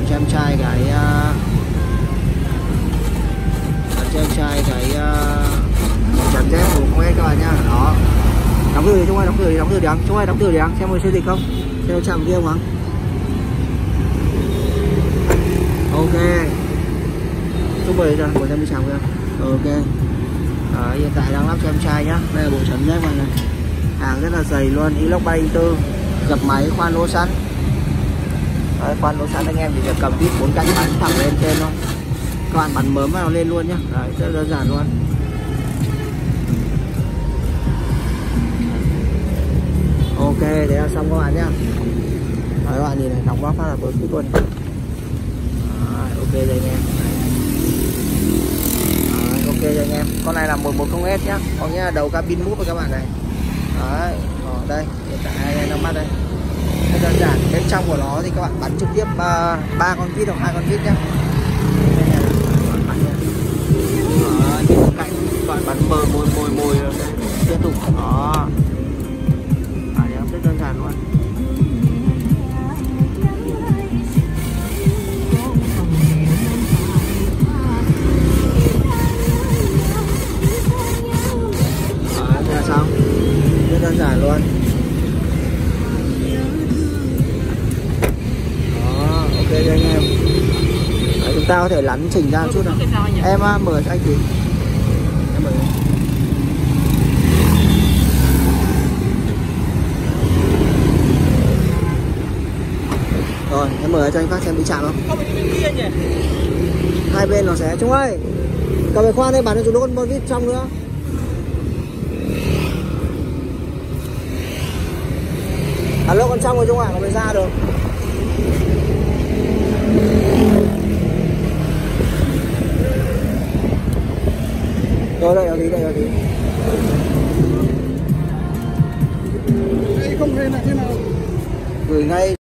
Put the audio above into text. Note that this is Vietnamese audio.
cho em trai cái chắn dép của không hết các bạn nhá. Đó, đóng cửa đi Trung ơi, đóng cửa đi anh, Trung ơi đóng cửa đi anh, xem người siêu dịch không, xem chạm kia không anh. Ok, Trung ơi rồi, của em đi chạm kia. Ok. Hiện tại đang lắp cho em trai nhá. Đây là bộ chắn dép này, hàng rất là dày luôn, inox 304, dập máy, khoan lỗ sẵn. Đấy, khoan lỗ sẵn anh em chỉ việc cầm vít 4 cạnh bắn thẳng lên trên thôi, các bạn bắn mớm vào lên luôn nhá. Đấy, rất đơn giản luôn. Ok, thế là xong các bạn nhá. Đấy, các bạn nhìn này, đóng góp phát là bớt chút luôn. Ok rồi anh em. Ok rồi anh em, con này là 110S nhá, có nghĩa là đầu cabin mút với các bạn này. Đấy, ở đây hiện tại hai nó mắt đây, rất đơn giản. Bên trong của nó thì các bạn bắn trực tiếp 3 con vít hoặc 2 con vít nhá. Những cạnh các bạn bắn mồi tiếp tục đó. Rất đơn giản luôn. Thế là xong, rất đơn giản luôn. Đó, ok cho anh em. Đấy, chúng ta có thể lắn chỉnh ra một chút nào. Em mở cho anh tí. Em mở. Rồi, em mở cho anh phát xem bị chạm không? Hai bên nó sẽ. Trung ơi, cầm cái khoan đây bắn cho chúng nó con vít trong nữa. Alo, con trong rồi Trung ạ, nó mới ra được. Rồi đây, đây là tí. Đây không lên là thế nào? Gửi ngay.